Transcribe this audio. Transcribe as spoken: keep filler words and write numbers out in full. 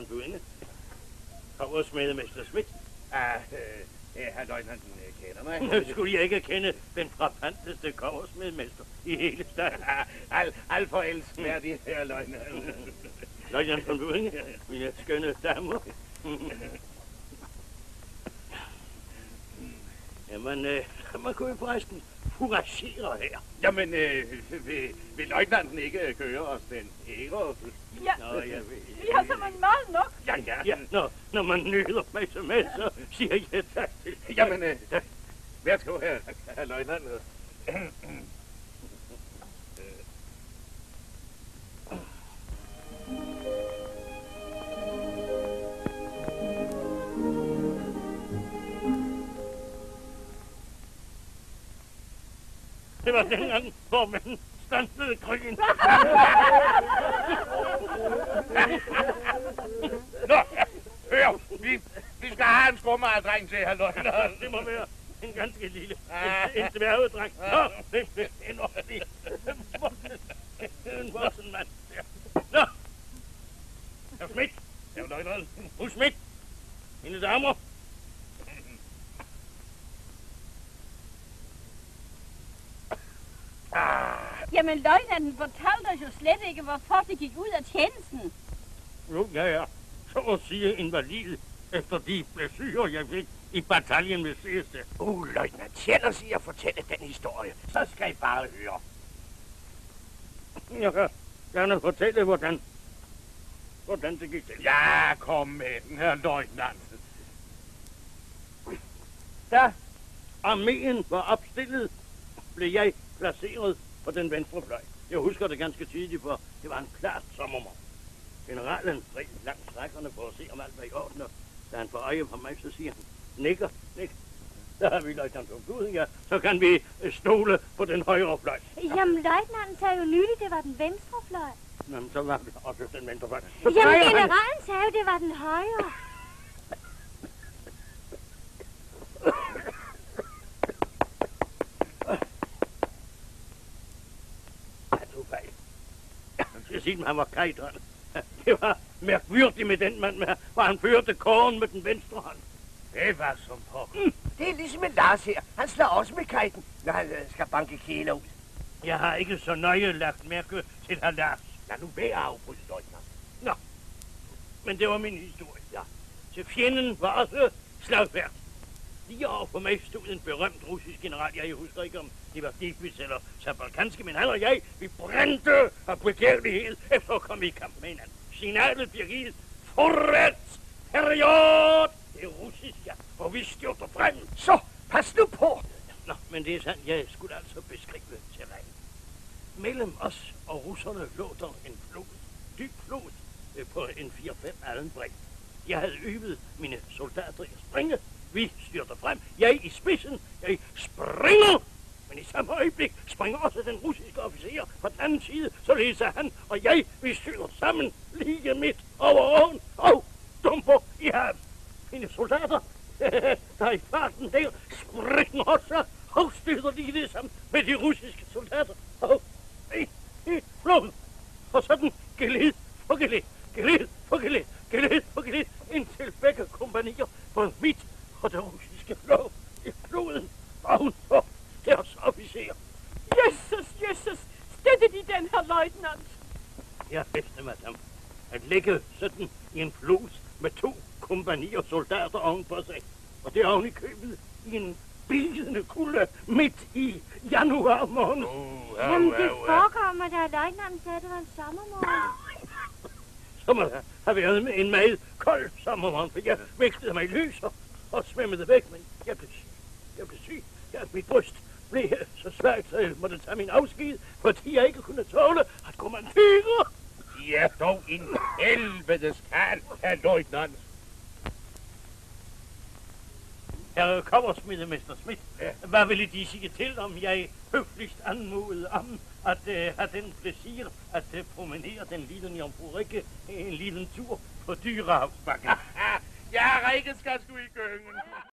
von Buinge. Kammersmedemester Schmidt. Ah, øh, herr løjtnanten kender mig. Nu skulle jeg ikke kende den frapanteste kammersmedmester i hele staden. Al, alt for elskværdig, herr løjtnant. Løjtnant von Buinge, mine skønne damer. Jamen, øh, man kunne jo forresten furagere her. Jamen, øh, vil, vil løjtnanten ikke køre os den ære? Ja, Nå, jeg ved. vi har simpelthen meget nok. Ja, ja. Ja, når, når man nyder mig så med, så siger jeg tak til. Jamen, øh, værsgo her, herr løjtnant. Det var dengang, hvor man standede krigen. Nå, hør, vi, vi skal have en skummeredreng til, herr løjtnant. Det må være en ganske lille, en, en dværgedreng. Nå, det er en ordentlig, en voksen mand. Nå, herr Schmidt, herr løjtnant, fru Schmidt, mine damer. Jamen, løjtnanten fortalte os jo slet ikke, hvorfor det gik ud af tjenesten. Jo, ja, ja. Så at sige invalid, efter de blessyrer, jeg fik i bataljen ved sidste. Uh, løjtnant, tjener sig at fortælle den historie. Så skal I bare høre. Jeg kan gerne fortælle, hvordan, hvordan det gik til. Ja, kom med den, herr løjtnant. Da arméen var opstillet, blev jeg placeret på den venstre fløj. Jeg husker det ganske tydeligt, for det var en klart sommermorgen. Generalen red langs strækkerne for at se, om alt var i orden, og da han får øje på mig, så siger han, nikker, nikker. Der har vi løjtnant von Buinge, ja. Så kan vi stole på den højre fløj. Jamen, løjtnanten sagde jo nyligt, det var den venstre fløj. Jamen, så var det også den venstre fløj. Jamen, generalen han... sagde jo, det var den højre. Jeg siger, han var kajteren. Det var mærkværdigt med den mand, hvor han førte kåren med den venstre hånd. Det var som på. Mm, det er ligesom en Lars her. Han slår også med kajten, når han øh, skal banke kæler ud. Jeg har ikke så nøje lagt mærke til herr Lars. Lad nu være afbrudt, løjtnant. Nå, men det var min historie. Ja. Til fjenden var også slagfærd. Lige over for mig stod en berømt russisk general. Jeg husker ikke, om det var Dietrich eller Zabalkanski, men han og jeg, vi brændte af begærlighed efter at komme i kamp med hinanden. Signalet bliver givet. Forret! Period! Det er russisk, ja, hvor vi styrter frem. Så, pas nu på! Nå, men det er sandt, jeg skulle altså beskrive terræn. Mellem os og russerne lå der en flod, dyb flod, på en fire fem alen bredde. Jeg havde øvet mine soldater i at springe. Vi styrter frem. Jeg i spidsen. Jeg springer. Men i samme øjeblik springer også den russiske officer på den anden side. Så læser han og jeg, vi styrter sammen lige midt over åen og dumper i havet. Mine soldater, der i farten der, springer også og styrter lige det sammen med de russiske soldater. Og i, i floden. Og sådan geled for geled, geled for geled, geled for geled, indtil begge kompagnier på midt og det russiske flå i floden ovenpå deres officer. Jesus, Jesus, støtte de den her løjtnant. Jeg bedste, madame, at ligge sådan i en flod med to kompagnier soldater ovenpå sig. Og det er oven i købet i en bidende kulde midt i januar måned. Uh, Jamen, det forekommer, da løjtnanten sagde, det var en sommermorgen. Så må der have været med en meget kold sommermorgen, for jeg vækstede mig i lys og, og svømmede væk, men jeg blev syg. Jeg blev syg. Jeg, mit bryst blev så svagt, så jeg måtte tage min afsked, fordi jeg ikke kunne tåle at kommandere. Ja, dog en helvedes kald, herr løjtnant. Herre Kammersmedemester Schmidt, ja. Hvad ville De sige til, om jeg høfligst anmodede om at uh, have den plaisir at uh, promenere den lille Jomfru Rikke en lille tur på Dyrehavsbakken? Ja, Rikke skal sgu i gyngen.